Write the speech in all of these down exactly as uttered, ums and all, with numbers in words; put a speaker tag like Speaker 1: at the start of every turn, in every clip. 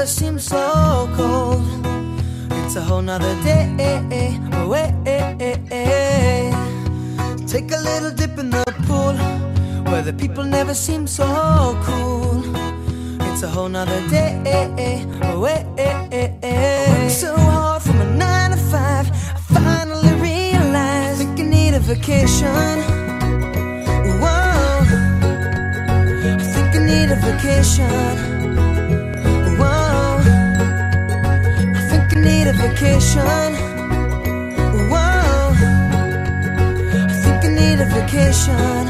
Speaker 1: seemed so cold. It's a whole nother day away. Take a little dip in the pool where the people never seem so cool. It's a whole nother day away. So hard from a nine to five, I finally realized I think I need a vacation. Whoa, I think I need a vacation. Whoa, I think I need a vacation. Whoa, I think I need a vacation.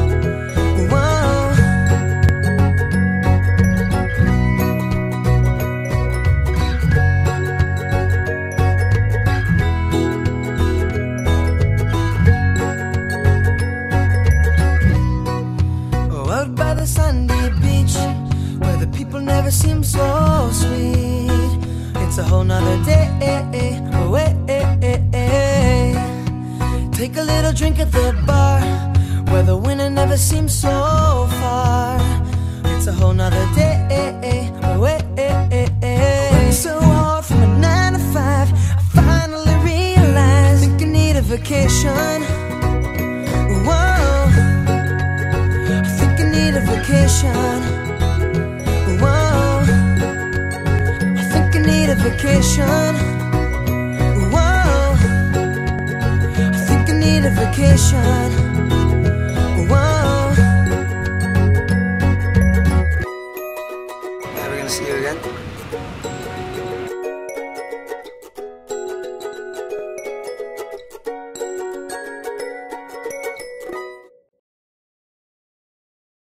Speaker 1: Sandy beach, where the people never seem so sweet. It's a whole nother day away. Take a little drink at the bar, where the winner never seems so far. It's a whole nother day away. So hard from a nine to five, I finally realized I think I need a vacation. Whoa, a vacation. Whoa, I think I need a vacation. Whoa, I think I need a vacation. Whoa.
Speaker 2: Never gonna see you again.